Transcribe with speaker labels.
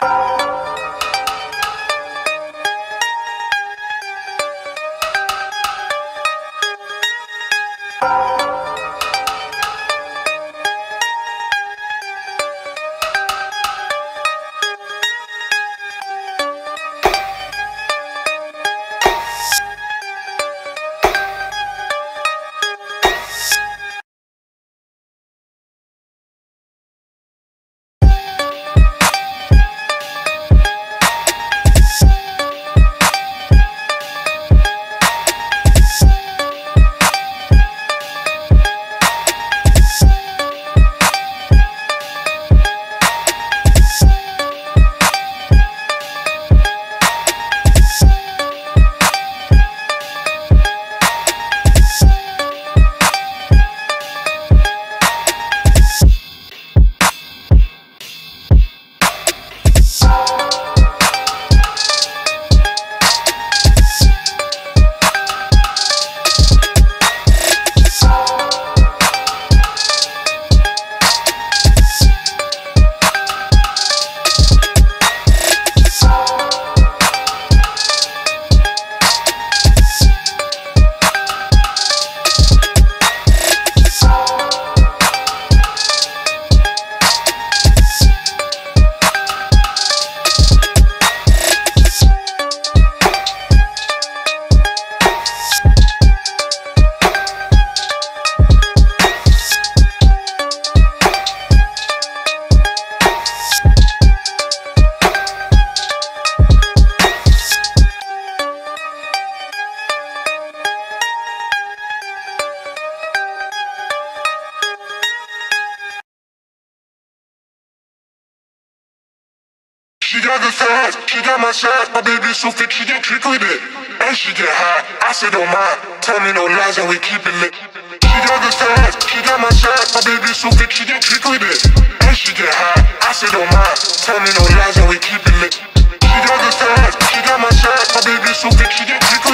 Speaker 1: She got the thighs, she got my size. My baby so fit, she get trick with it. And she get high, I said don't mind. Tell me no lies and we keep it lit. She got the thighs, she got my size. My baby so fit, she get trick with it. And she get high, I said don't mind. Tell me no lies and we keep it lit. She got the thighs, she got my size. My baby so fit, she get trick with it.